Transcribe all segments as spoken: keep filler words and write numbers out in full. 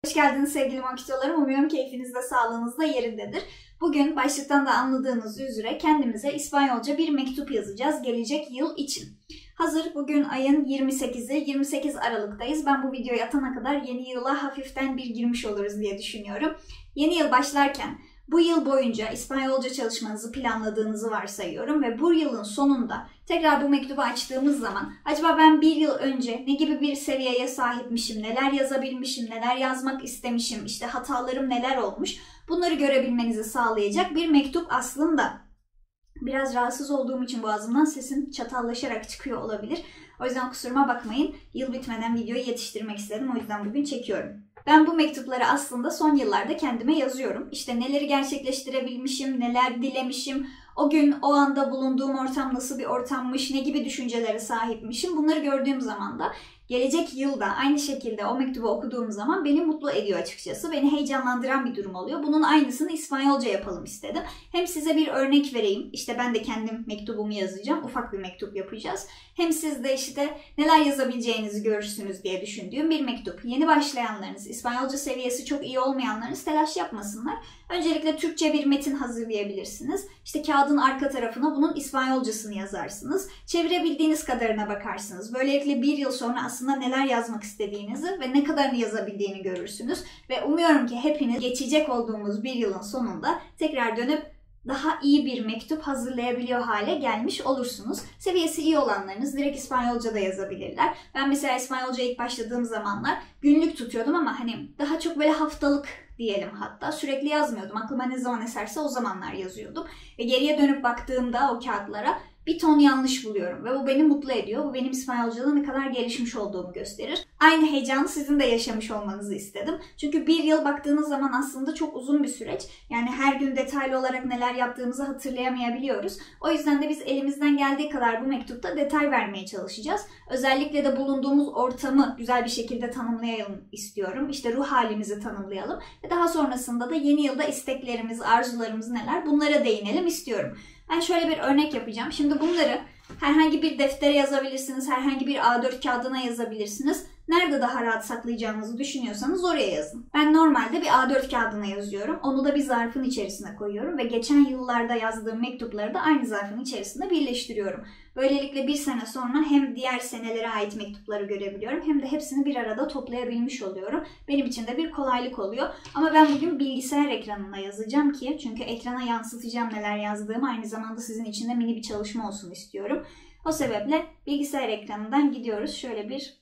Hoş geldiniz sevgili Mokitolarım. Umuyorum keyfiniz de sağlığınız da yerindedir. Bugün başlıktan da anladığınız üzere kendimize İspanyolca bir mektup yazacağız gelecek yıl için. Hazır bugün ayın yirmi sekizi, yirmi sekiz Aralık'tayız. Ben bu videoyu atana kadar yeni yıla hafiften bir girmiş oluruz diye düşünüyorum. Yeni yıl başlarken bu yıl boyunca İspanyolca çalışmanızı planladığınızı varsayıyorum ve bu yılın sonunda tekrar bu mektubu açtığımız zaman acaba ben bir yıl önce ne gibi bir seviyeye sahipmişim, neler yazabilmişim, neler yazmak istemişim, işte hatalarım neler olmuş, bunları görebilmenizi sağlayacak bir mektup aslında. Biraz rahatsız olduğum için boğazımdan sesim çatallaşarak çıkıyor olabilir. O yüzden kusuruma bakmayın. Yıl bitmeden videoyu yetiştirmek istedim. O yüzden bugün çekiyorum. Ben bu mektupları aslında son yıllarda kendime yazıyorum. İşte neleri gerçekleştirebilmişim, neler dilemişim, o gün o anda bulunduğum ortam nasıl bir ortammış, ne gibi düşüncelere sahipmişim. Bunları gördüğüm zaman da gelecek yılda aynı şekilde o mektubu okuduğum zaman beni mutlu ediyor açıkçası. Beni heyecanlandıran bir durum oluyor. Bunun aynısını İspanyolca yapalım istedim. Hem size bir örnek vereyim. İşte ben de kendim mektubumu yazacağım. Ufak bir mektup yapacağız. Hem siz de işte neler yazabileceğinizi görürsünüz diye düşündüğüm bir mektup. Yeni başlayanlarınız, İspanyolca seviyesi çok iyi olmayanlarınız telaş yapmasınlar. Öncelikle Türkçe bir metin hazırlayabilirsiniz. İşte kağıdın arka tarafına bunun İspanyolcasını yazarsınız. Çevirebildiğiniz kadarına bakarsınız. Böylelikle bir yıl sonra aslında neler yazmak istediğinizi ve ne kadarını yazabildiğini görürsünüz. Ve umuyorum ki hepiniz geçecek olduğumuz bir yılın sonunda tekrar dönüp daha iyi bir mektup hazırlayabiliyor hale gelmiş olursunuz. Seviyesi iyi olanlarınız direkt İspanyolca da yazabilirler. Ben mesela İspanyolca ilk başladığım zamanlar günlük tutuyordum ama hani daha çok böyle haftalık diyelim hatta. Sürekli yazmıyordum. Aklıma ne zaman eserse o zamanlar yazıyordum. Ve geriye dönüp baktığımda o kağıtlara bir ton yanlış buluyorum ve bu beni mutlu ediyor. Bu benim İspanyolca'da ne kadar gelişmiş olduğumu gösterir. Aynı heyecanı sizin de yaşamış olmanızı istedim. Çünkü bir yıl baktığınız zaman aslında çok uzun bir süreç. Yani her gün detaylı olarak neler yaptığımızı hatırlayamayabiliyoruz. O yüzden de biz elimizden geldiği kadar bu mektupta detay vermeye çalışacağız. Özellikle de bulunduğumuz ortamı güzel bir şekilde tanımlayalım istiyorum. İşte ruh halimizi tanımlayalım. Ve daha sonrasında da yeni yılda isteklerimiz, arzularımız neler bunlara değinelim istiyorum. Ben şöyle bir örnek yapacağım. Şimdi bunları herhangi bir deftere yazabilirsiniz, herhangi bir A dört kağıdına yazabilirsiniz. Nerede daha rahat saklayacağınızı düşünüyorsanız oraya yazın. Ben normalde bir A dört kağıdına yazıyorum. Onu da bir zarfın içerisine koyuyorum ve geçen yıllarda yazdığım mektupları da aynı zarfın içerisinde birleştiriyorum. Böylelikle bir sene sonra hem diğer senelere ait mektupları görebiliyorum hem de hepsini bir arada toplayabilmiş oluyorum. Benim için de bir kolaylık oluyor. Ama ben bugün bilgisayar ekranına yazacağım ki çünkü ekrana yansıtacağım neler yazdığımı, aynı zamanda sizin için de mini bir çalışma olsun istiyorum. O sebeple bilgisayar ekranından gidiyoruz. Şöyle bir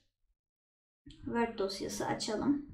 Word dosyası açalım.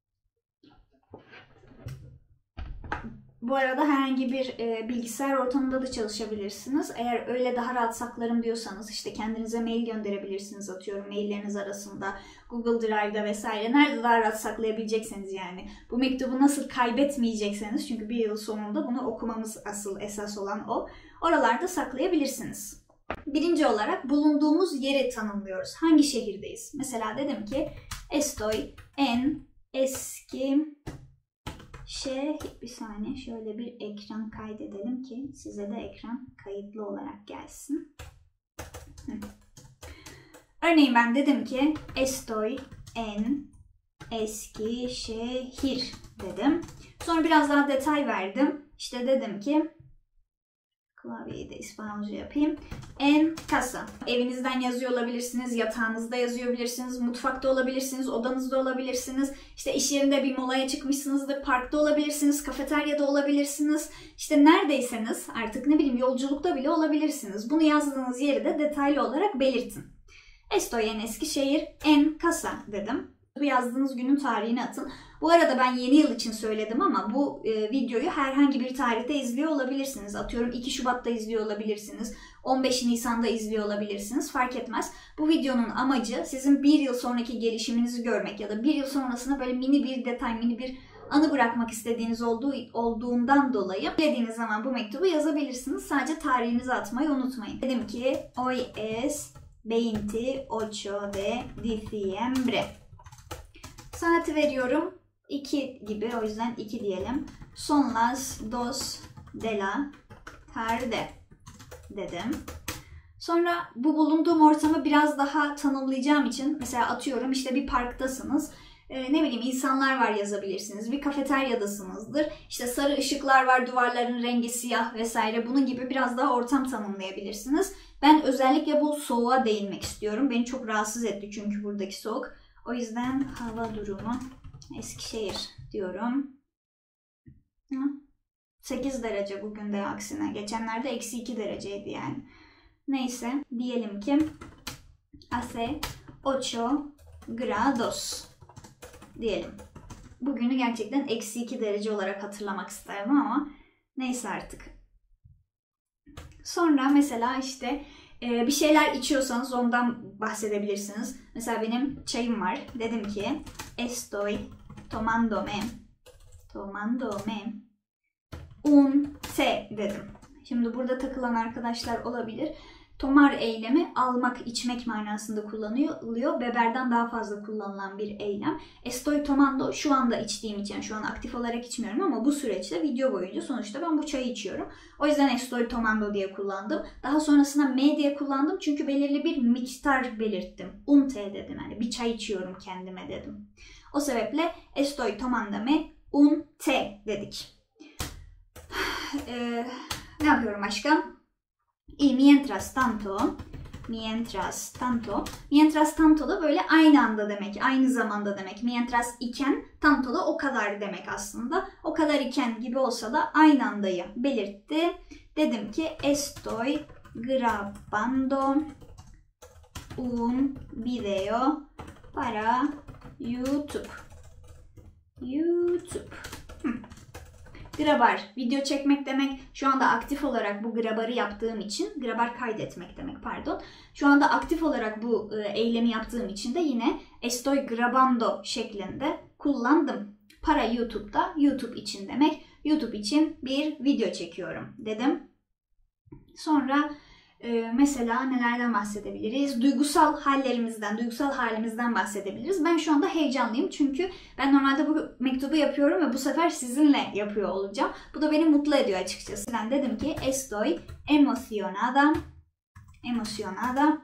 Bu arada herhangi bir e, bilgisayar ortamında da çalışabilirsiniz. Eğer öyle daha rahat saklarım diyorsanız işte kendinize mail gönderebilirsiniz, atıyorum mailleriniz arasında, Google Drive'da vesaire. Nerede daha rahat saklayabilecekseniz yani. Bu mektubu nasıl kaybetmeyecekseniz, çünkü bir yıl sonunda bunu okumamız asıl esas olan o. Oralarda saklayabilirsiniz. Birinci olarak bulunduğumuz yeri tanımlıyoruz. Hangi şehirdeyiz? Mesela dedim ki Estoy en eski şehir. Bir saniye şöyle bir ekran kaydedelim ki size de ekran kayıtlı olarak gelsin. Hı. Örneğin ben dedim ki Estoy en eski şehir dedim. Sonra biraz daha detay verdim. İşte dedim ki klavyeyi de İspanyolca yapayım. En casa. Evinizden yazıyor olabilirsiniz, yatağınızda yazıyor olabilirsiniz, mutfakta olabilirsiniz, odanızda olabilirsiniz. İşte iş yerinde bir molaya çıkmışsınızdır, parkta olabilirsiniz, kafeteryada olabilirsiniz. İşte neredeyseniz artık ne bileyim yolculukta bile olabilirsiniz. Bunu yazdığınız yeri de detaylı olarak belirtin. Estoy en Eskişehir en casa dedim. Bu yazdığınız günün tarihini atın. Bu arada ben yeni yıl için söyledim ama bu e, videoyu herhangi bir tarihte izliyor olabilirsiniz. Atıyorum iki Şubat'ta izliyor olabilirsiniz. on beş Nisan'da izliyor olabilirsiniz. Fark etmez. Bu videonun amacı sizin bir yıl sonraki gelişiminizi görmek ya da bir yıl sonrasına böyle mini bir detay, mini bir anı bırakmak istediğiniz olduğu, olduğundan dolayı dilediğiniz zaman bu mektubu yazabilirsiniz. Sadece tarihinizi atmayı unutmayın. Dedim ki hoy es veintiocho de diciembre. Saati veriyorum. iki gibi, o yüzden iki diyelim. Son las dos de la tarde dedim. Sonra bu bulunduğum ortamı biraz daha tanımlayacağım için mesela atıyorum işte bir parktasınız. e, ne bileyim insanlar var yazabilirsiniz. Bir kafeteryadasınızdır. İşte sarı ışıklar var, duvarların rengi siyah vesaire. Bunun gibi biraz daha ortam tanımlayabilirsiniz. Ben özellikle bu soğuğa değinmek istiyorum. Beni çok rahatsız etti çünkü buradaki soğuk. O yüzden hava durumu Eskişehir diyorum. sekiz derece bugün de aksine. Geçenlerde eksi iki dereceydi yani. Neyse diyelim ki hace ocho grados diyelim. Bugünü gerçekten eksi iki derece olarak hatırlamak isterdim ama neyse artık. Sonra mesela işte bir şeyler içiyorsanız ondan bahsedebilirsiniz. Mesela benim çayım var. Dedim ki estoy tomándome tomándome un té dedim. Şimdi burada takılan arkadaşlar olabilir. Tomar eylemi almak, içmek manasında kullanılıyor. Beberden daha fazla kullanılan bir eylem. Estoy tomando şu anda içtiğim için, şu an aktif olarak içmiyorum ama bu süreçte video boyunca sonuçta ben bu çayı içiyorum. O yüzden estoy tomando diye kullandım. Daha sonrasında me diye kullandım çünkü belirli bir miktar belirttim. Un té dedim, yani bir çay içiyorum kendime dedim. O sebeple estoy tomándome un té dedik. Ee, ne yapıyorum başka? Y mientras tanto, mientras tanto, mientras tanto da böyle aynı anda demek, aynı zamanda demek. Mientras iken, tanto da o kadar demek aslında. O kadar iken gibi olsa da aynı andayı belirtti. Dedim ki estoy grabando un video para YouTube. YouTube. Hmm. Grabar, video çekmek demek. Şu anda aktif olarak bu grabarı yaptığım için, grabar kaydetmek demek pardon. Şu anda aktif olarak bu e, eylemi yaptığım için de yine estoy grabando şeklinde kullandım. Para YouTube'da, YouTube için demek. YouTube için bir video çekiyorum dedim. Sonra e, mesela nelerden bahsedebiliriz? Duygusal hallerimizden, duygusal halimizden bahsedebiliriz. Ben şu anda heyecanlıyım çünkü ben normalde bu mektubu yapıyorum ve bu sefer sizinle yapıyor olacağım. Bu da beni mutlu ediyor açıkçası. Ben dedim ki estoy emocionada, emocionada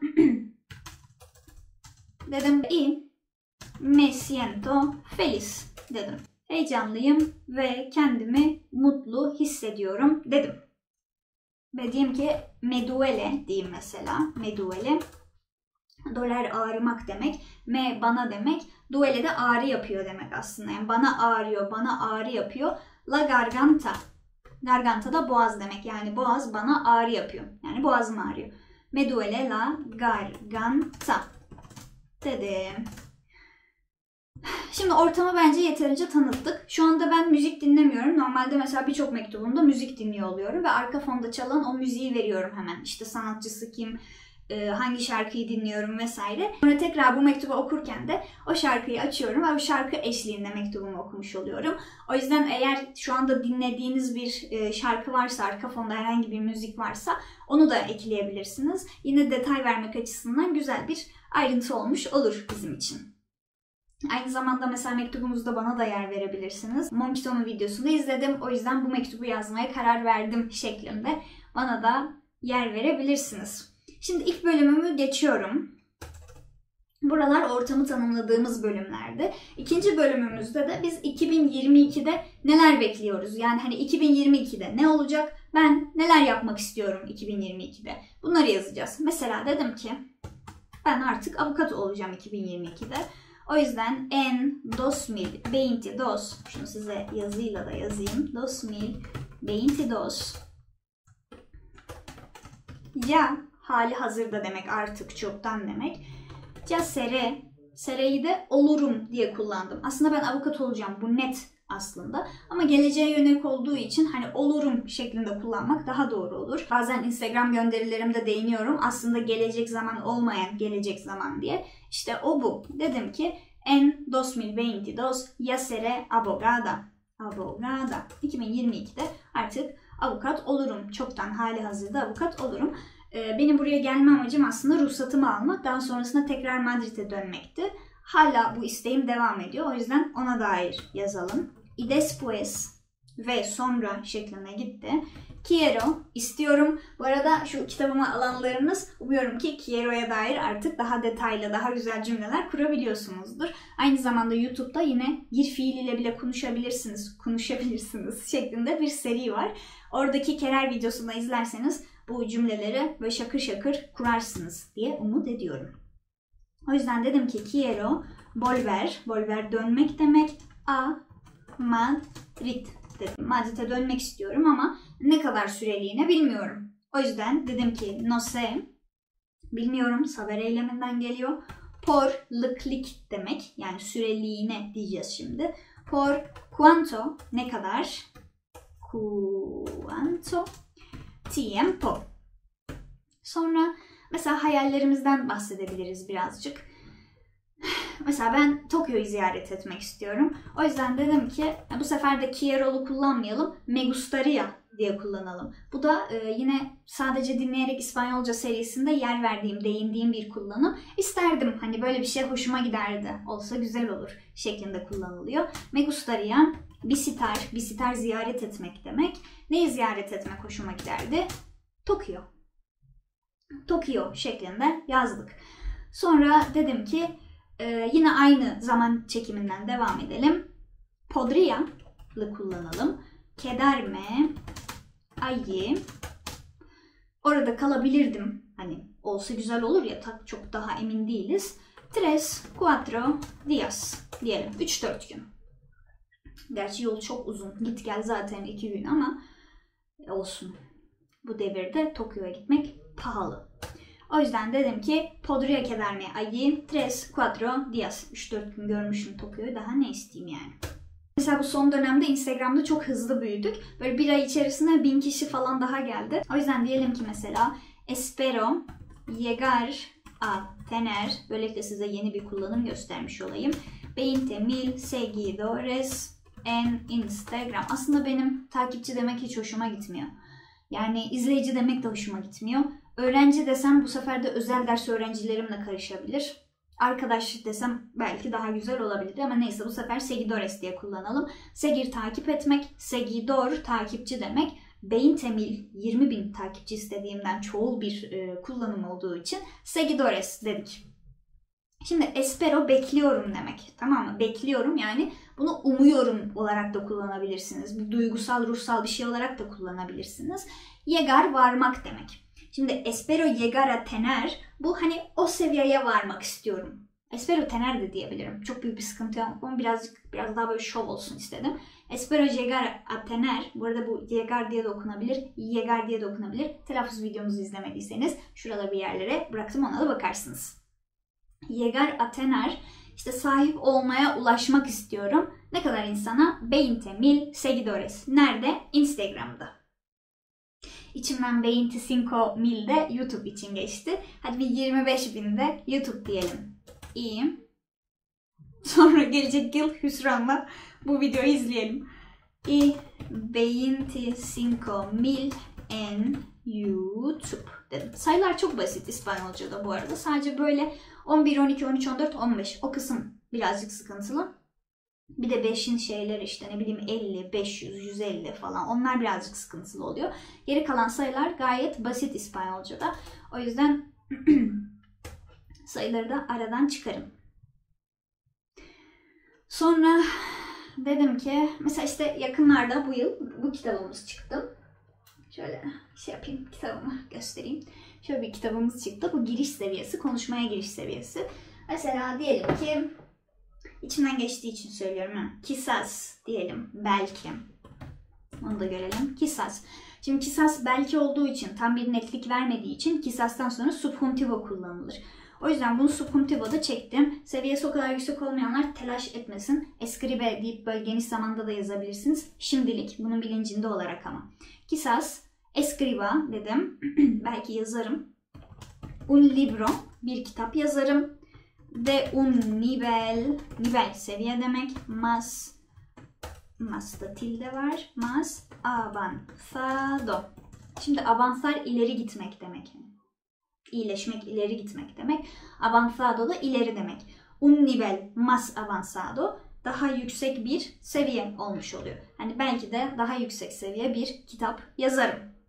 dedim y me siento feliz dedim. Heyecanlıyım ve kendimi mutlu hissediyorum dedim. Ve diyeyim ki me duele diyeyim mesela. Me duele. Doler ağrımak demek. Me bana demek. Duele de ağrı yapıyor demek aslında. Yani bana ağrıyor, bana ağrı yapıyor. La garganta. Garganta da boğaz demek. Yani boğaz bana ağrı yapıyor. Yani boğazım ağrıyor. Me duele la garganta dedim. Şimdi ortamı bence yeterince tanıttık. Şu anda ben müzik dinlemiyorum. Normalde mesela birçok mektubumda müzik dinliyor oluyorum ve arka fonda çalan o müziği veriyorum hemen. İşte sanatçısı kim, hangi şarkıyı dinliyorum vesaire. Sonra tekrar bu mektubu okurken de o şarkıyı açıyorum ve o şarkı eşliğinde mektubumu okumuş oluyorum. O yüzden eğer şu anda dinlediğiniz bir şarkı varsa, arka fonda herhangi bir müzik varsa onu da ekleyebilirsiniz. Yine detay vermek açısından güzel bir ayrıntı olmuş olur bizim için. Aynı zamanda mesela mektubumuzda bana da yer verebilirsiniz. Monkito'nun videosunu izledim. O yüzden bu mektubu yazmaya karar verdim şeklinde bana da yer verebilirsiniz. Şimdi ilk bölümümü geçiyorum. Buralar ortamı tanımladığımız bölümlerdi. İkinci bölümümüzde de biz iki bin yirmi ikide neler bekliyoruz? Yani hani iki bin yirmi ikide ne olacak? Ben neler yapmak istiyorum iki bin yirmi ikide? Bunları yazacağız. Mesela dedim ki ben artık avukat olacağım iki bin yirmi ikide. O yüzden en dos mil veintidós, şunu size yazıyla da yazayım. dos mil veintidós. Ya hali hazırda demek, artık çoktan demek. Ya seré, sere'yi de olurum diye kullandım. Aslında ben avukat olacağım, bu net aslında. Ama geleceğe yönelik olduğu için hani olurum şeklinde kullanmak daha doğru olur. Bazen Instagram gönderilerimde değiniyorum. Aslında gelecek zaman olmayan gelecek zaman diye. İşte o bu. Dedim ki en dos mil veintidós ya seré abogada. Abogada. iki bin yirmi ikide artık avukat olurum. Çoktan hali hazırda avukat olurum. Benim buraya gelme amacım aslında ruhsatımı almak. Daha sonrasında tekrar Madrid'e dönmekti. Hala bu isteğim devam ediyor. O yüzden ona dair yazalım. Y después ve sonra şeklinde gitti. Quiero, istiyorum. Bu arada şu kitabımı alanlarınız umuyorum ki quiero'ya dair artık daha detaylı, daha güzel cümleler kurabiliyorsunuzdur. Aynı zamanda YouTube'da yine bir fiil ile bile konuşabilirsiniz, konuşabilirsiniz şeklinde bir seri var. Oradaki kerer videosunu da izlerseniz bu cümleleri böyle şakır şakır kurarsınız diye umut ediyorum. O yüzden dedim ki quiero volver, volver dönmek demek, a Madrid dedim. Madrid'e dönmek istiyorum ama ne kadar süreliğine bilmiyorum. O yüzden dedim ki no sé, bilmiyorum, saber eyleminden geliyor. Por lıklik demek, yani süreliğine diyeceğiz şimdi. Por cuánto, ne kadar? Cuánto tiempo. Sonra mesela hayallerimizden bahsedebiliriz birazcık. Mesela ben Tokyo'yu ziyaret etmek istiyorum. O yüzden dedim ki bu sefer de quiero'lu kullanmayalım, me gustaría diye kullanalım. Bu da e, yine sadece dinleyerek İspanyolca serisinde yer verdiğim, değindiğim bir kullanım. İsterdim, hani böyle bir şey hoşuma giderdi, olsa güzel olur şeklinde kullanılıyor. Me gustaría, visitar, visitar ziyaret etmek demek. Neyi ziyaret etmek hoşuma giderdi? Tokyo. Tokyo şeklinde yazdık. Sonra dedim ki e, yine aynı zaman çekiminden devam edelim. Podría'lı kullanalım. Quedarme allí. Orada kalabilirdim. Hani olsa güzel olur ya, tak çok daha emin değiliz. Tres, cuatro días diyelim. üç dört gün. Gerçi yol çok uzun. Git gel zaten iki gün ama olsun. Bu devirde Tokyo'ya gitmek pahalı. O yüzden dedim ki podría quedarme allí tres, cuatro días. üç dört gün görmüşüm Tokyo'yu, daha ne isteyeyim yani. Mesela bu son dönemde Instagram'da çok hızlı büyüdük. Böyle bir ay içerisinde bin kişi falan daha geldi. O yüzden diyelim ki mesela espero llegar a tener, böylelikle size yeni bir kullanım göstermiş olayım. veinte mil seguidores en Instagram. Aslında benim takipçi demek hiç hoşuma gitmiyor. Yani izleyici demek de hoşuma gitmiyor. Öğrenci desem bu sefer de özel ders öğrencilerimle karışabilir. Arkadaş desem belki daha güzel olabilir ama neyse, bu sefer seguidores diye kullanalım. Seguir takip etmek, seguidor takipçi demek. veinte mil, yirmi bin takipçi istediğimden çoğul bir e, kullanım olduğu için seguidores dedik. Şimdi espero bekliyorum demek, tamam mı? Bekliyorum, yani bunu umuyorum olarak da kullanabilirsiniz. Bir duygusal, ruhsal bir şey olarak da kullanabilirsiniz. Llegar varmak demek. Şimdi espero llegar a tener, bu hani o seviyeye varmak istiyorum. Espero tener de diyebilirim. Çok büyük bir sıkıntı yok ama birazcık biraz daha böyle şov olsun istedim. Espero llegar a tener, bu arada bu llegar diye de okunabilir, llegar diye de okunabilir. Telaffuz videomuzu izlemediyseniz şuralara bir yerlere bıraktım, ona da bakarsınız. Llegar a tener, işte sahip olmaya ulaşmak istiyorum. Ne kadar insana? veinte mil seguidores. Nerede? Instagram'da. İçimden veinticinco mil de YouTube için geçti. Hadi bir yirmi beş bin de YouTube diyelim. İyi. Sonra gelecek yıl hüsranla bu videoyu izleyelim. Y veinticinco mil en YouTube dedim. Sayılar çok basit İspanyolca'da bu arada. Sadece böyle on bir, on iki, on üç, on dört, on beş o kısım birazcık sıkıntılı. Bir de beşin şeyleri işte ne bileyim elli, beş yüz, yüz elli falan, onlar birazcık sıkıntılı oluyor. Geri kalan sayılar gayet basit İspanyolca'da. O yüzden sayıları da aradan çıkarın. Sonra dedim ki mesela işte yakınlarda bu yıl bu kitabımız çıktı. Şöyle şey yapayım, kitabımı göstereyim. Şöyle bir kitabımız çıktı. Bu giriş seviyesi, konuşmaya giriş seviyesi. Mesela diyelim ki İçimden geçtiği için söylüyorum. Ha. Quizás diyelim. Belki. Onu da görelim. Quizás. Şimdi quizás belki olduğu için, tam bir netlik vermediği için quizás'tan sonra subjuntivo kullanılır. O yüzden bunu subjuntivo'da çektim. Seviyesi o kadar yüksek olmayanlar telaş etmesin. Escribe deyip böyle geniş zamanda da yazabilirsiniz. Şimdilik bunun bilincinde olarak ama. Quizás escriba dedim. Belki yazarım. Un libro. Bir kitap yazarım. De un nivel, nivel seviye demek, más, más da tilde var, más avanzado. Şimdi avanzar ileri gitmek demek. İyileşmek, ileri gitmek demek. Avanzado da ileri demek. Un nivel más avanzado, daha yüksek bir seviye olmuş oluyor. Hani belki de daha yüksek seviye bir kitap yazarım.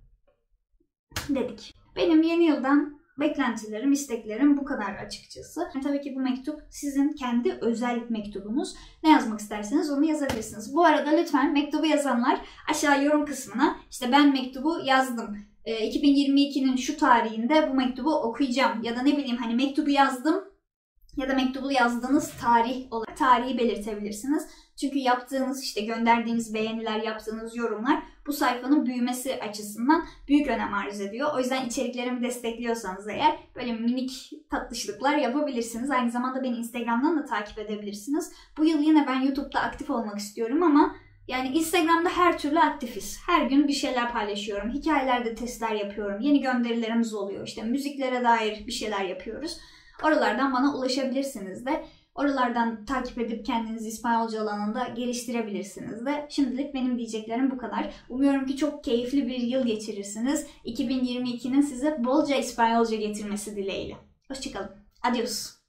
dedik. Benim yeni yıldan beklentilerim, isteklerim bu kadar açıkçası. Yani tabii ki bu mektup sizin kendi özel mektubunuz. Ne yazmak isterseniz onu yazabilirsiniz. Bu arada lütfen mektubu yazanlar aşağı yorum kısmına işte ben mektubu yazdım, iki bin yirmi ikinin şu tarihinde bu mektubu okuyacağım ya da ne bileyim hani mektubu yazdım ya da mektubu yazdığınız tarih olarak tarihi belirtebilirsiniz. Çünkü yaptığınız işte gönderdiğiniz beğeniler, yaptığınız yorumlar bu sayfanın büyümesi açısından büyük önem arz ediyor. O yüzden içeriklerimi destekliyorsanız eğer böyle minik tatlışlıklar yapabilirsiniz. Aynı zamanda beni Instagram'dan da takip edebilirsiniz. Bu yıl yine ben YouTube'da aktif olmak istiyorum ama yani Instagram'da her türlü aktifiz. Her gün bir şeyler paylaşıyorum. Hikayelerde testler yapıyorum. Yeni gönderilerimiz oluyor. İşte müziklere dair bir şeyler yapıyoruz. Oralardan bana ulaşabilirsiniz de. Oralardan takip edip kendinizi İspanyolca alanında geliştirebilirsiniz de. Şimdilik benim diyeceklerim bu kadar. Umuyorum ki çok keyifli bir yıl geçirirsiniz. iki bin yirmi ikinin size bolca İspanyolca getirmesi dileğiyle. Hoşçakalın. Adios.